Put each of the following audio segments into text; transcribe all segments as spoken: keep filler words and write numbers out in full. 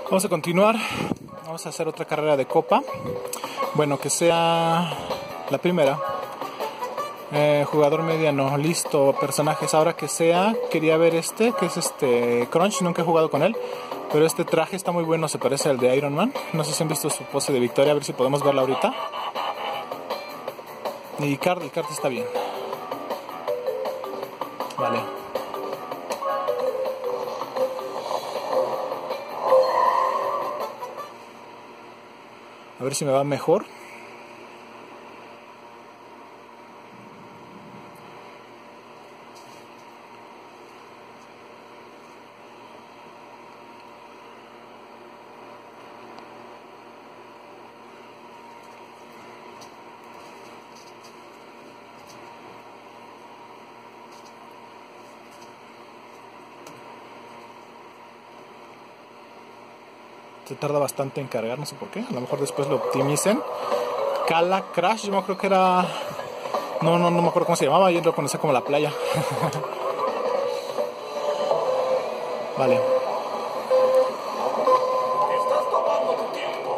Vamos a continuar. Vamos a hacer otra carrera de copa. Bueno, que sea la primera. Eh, jugador mediano, listo. Personajes, ahora que sea. Quería ver este, que es este Crunch. Nunca he jugado con él, pero este traje está muy bueno. Se parece al de Iron Man. No sé si han visto su pose de victoria. A ver si podemos verla ahorita. Y card, el card está bien. Vale. A ver si me va mejor. Se tarda bastante en cargar, no sé por qué. A lo mejor después lo optimicen. Cala Crash, yo me creo que era... No, no, no me acuerdo cómo se llamaba. Yo lo conocía como la playa. Vale. Estás tomando tu tiempo.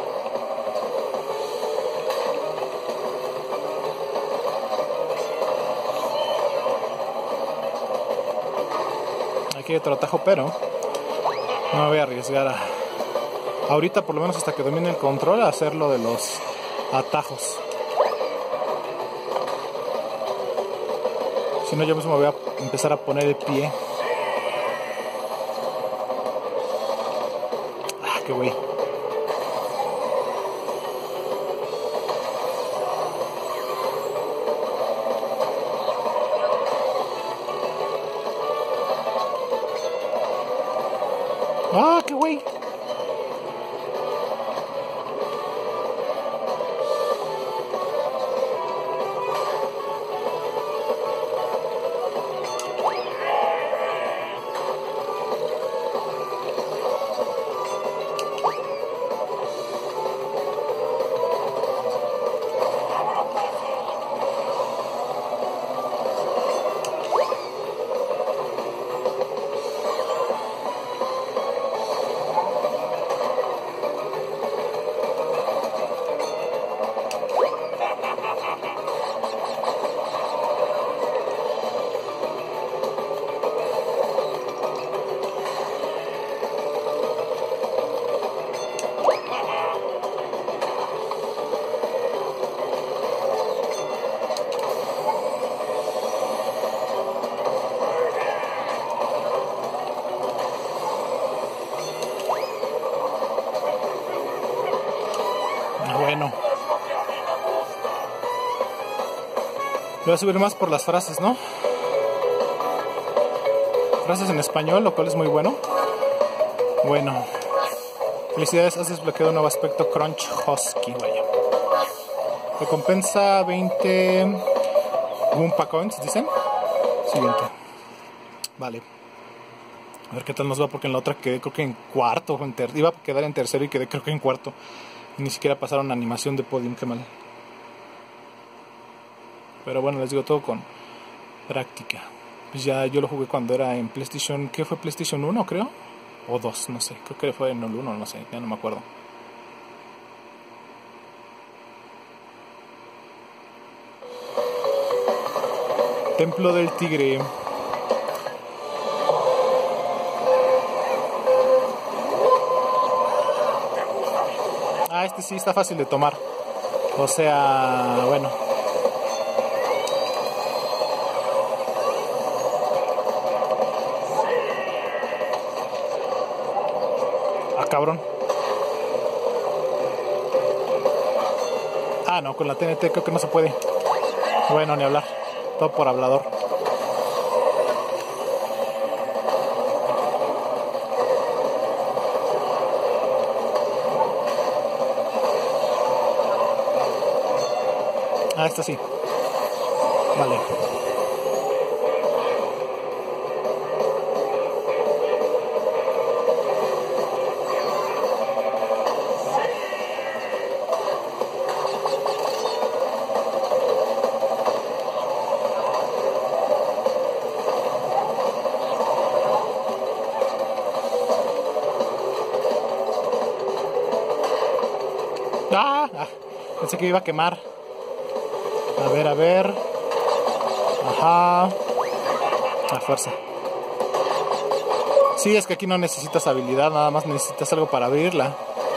Aquí hay otro atajo, pero no me voy a arriesgar a... Ahorita, por lo menos hasta que domine el control, a hacer lo de los atajos. Si no, yo mismo me voy a empezar a poner el pie. Ah, qué güey. Ah, qué güey. Bueno. Voy a subir más por las frases, ¿no? Frases en español, lo cual es muy bueno. Bueno. Felicidades, has desbloqueado un nuevo aspecto Crunch Husky, vaya. Recompensa veinte Goomba Coins, ¿dicen? Siguiente. Vale. A ver qué tal nos va, porque en la otra quedé creo que en cuarto. En ter iba a quedar en tercero y quedé creo que en cuarto. Ni siquiera pasaron animación de podium, qué mal. Pero bueno, les digo, todo con práctica. Pues ya yo lo jugué cuando era en PlayStation. ¿Qué fue? PlayStation uno, creo. O dos, no sé. Creo que fue en el uno, no sé. Ya no me acuerdo. Templo del Tigre. Ah, este sí está fácil de tomar. O sea, bueno. Ah, cabrón. Ah, no, con la T N T creo que no se puede. Bueno, ni hablar. Todo por hablador. Ah, esta sí. Vale. Ah, ah, pensé que iba a quemar. A ver, a ver. Ajá. A fuerza. Sí, es que aquí no necesitas habilidad, nada más necesitas algo para abrirla.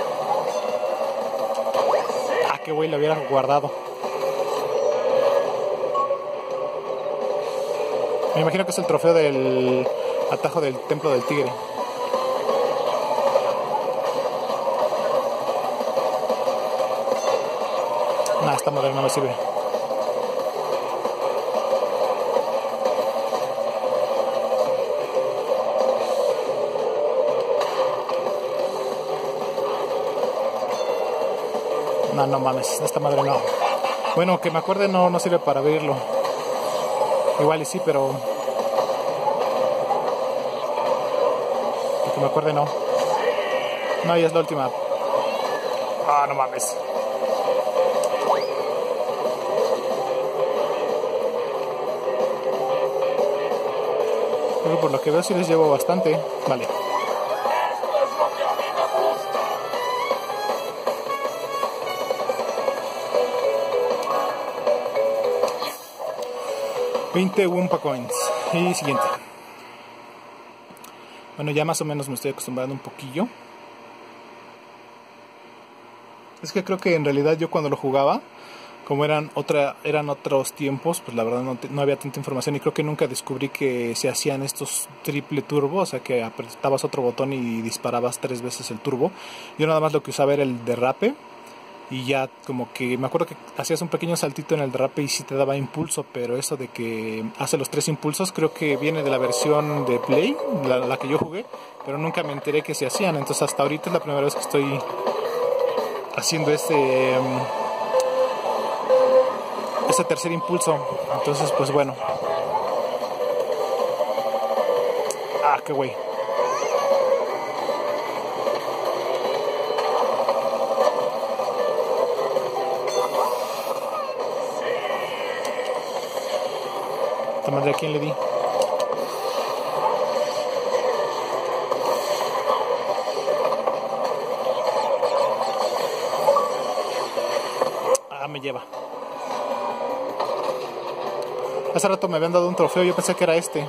Ah, qué güey, lo hubiera guardado. Me imagino que es el trofeo del atajo del templo del tigre. Nah, esta madre no me sirve. No, no mames, esta madre no. Bueno, que me acuerde no, no sirve para abrirlo. Igual y sí, pero... que me acuerde no. No, ya es la última. Ah, no mames. Pero por lo que veo sí les llevo bastante. Vale. veinte Wumpa Coins. Y siguiente. Bueno, ya más o menos me estoy acostumbrando un poquillo. Es que creo que en realidad yo cuando lo jugaba, como eran otra eran otros tiempos, pues la verdad no, te, no había tanta información y creo que nunca descubrí que se hacían estos triple turbo, o sea que apretabas otro botón y disparabas tres veces el turbo. Yo nada más lo que usaba era el derrape. Y ya como que me acuerdo que hacías un pequeño saltito en el derrape y sí te daba impulso, pero eso de que hace los tres impulsos creo que viene de la versión de Play, la, la que yo jugué, pero nunca me enteré que se hacían, entonces hasta ahorita es la primera vez que estoy haciendo este um, ese tercer impulso, entonces pues bueno. Ah, qué güey. ¿De a quién le di? Ah, me lleva. Hace rato me habían dado un trofeo, yo pensé que era este.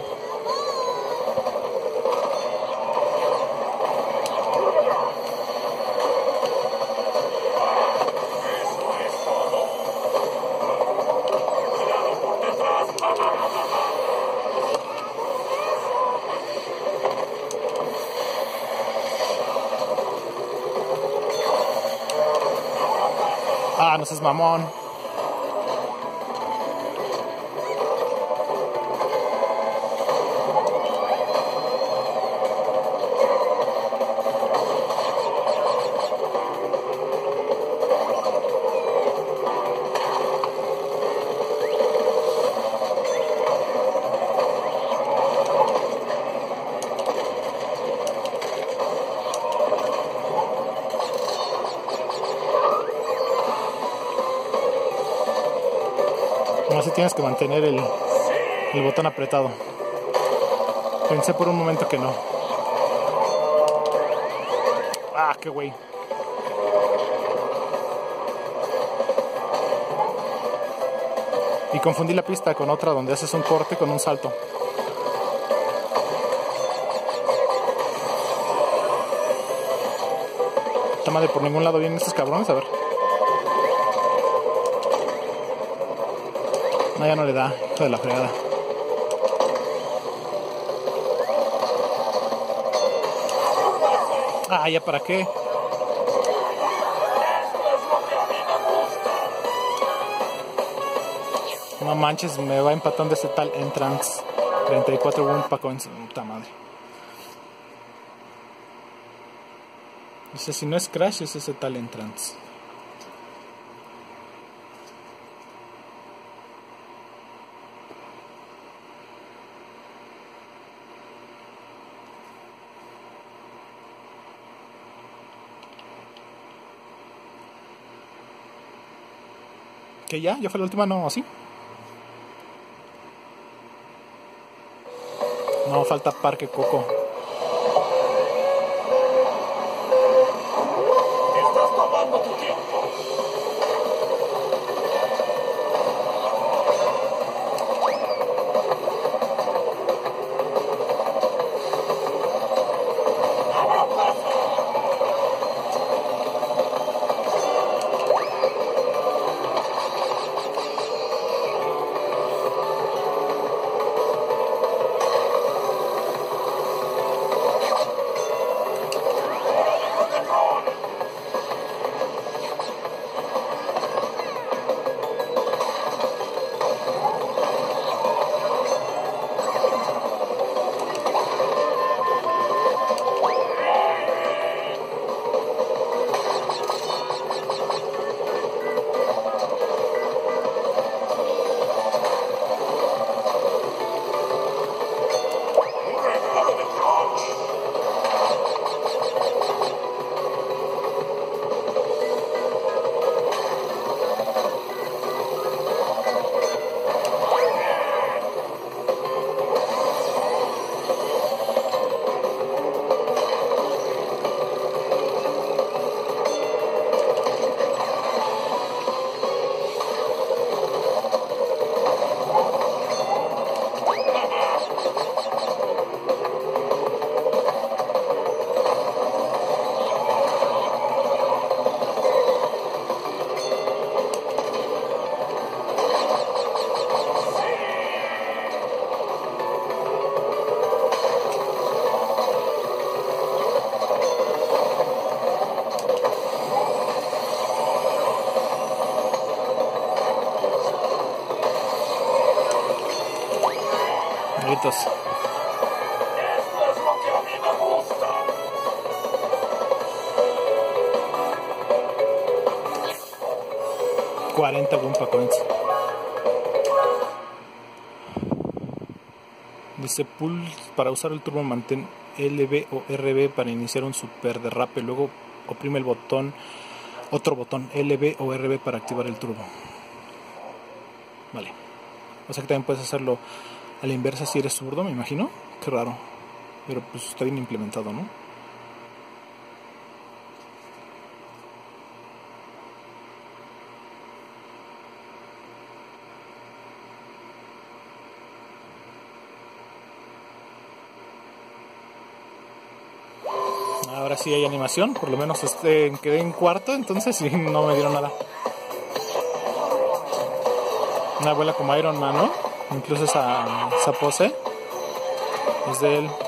Ah, no seas mamón. Así tienes que mantener el, el botón apretado. Pensé por un momento que no. Ah, qué güey. Y confundí la pista con otra donde haces un corte con un salto. Esta madre, por ningún lado vienen estos cabrones, a ver. No, ya no le da, hijo de la fregada. Ah, ¿ya para qué? No manches, me va empatando ese tal Entrance. treinta y cuatro Wumpa Coins, puta madre. Dice, si no es Crash, es ese tal Entrance. ¿Que ya? ¿Ya fue la última? No, ¿así? No, falta Parque Coco. Estás tomando tu tiempo. Vientos. Esto es lo que a mí me gusta. cuarenta Wumpa Coins. Dice Pulse para usar el turbo mantén L B o R B para iniciar un super derrape, luego oprime el botón, otro botón L B o R B para activar el turbo. Vale. O sea que también puedes hacerlo a la inversa si eres zurdo, me imagino. Qué raro. Pero pues está bien implementado, ¿no? Ahora sí hay animación, por lo menos este, quedé en cuarto, entonces sí, no me dieron nada. Una abuela como Iron Man, ¿no? Incluso esa, esa pose es de él.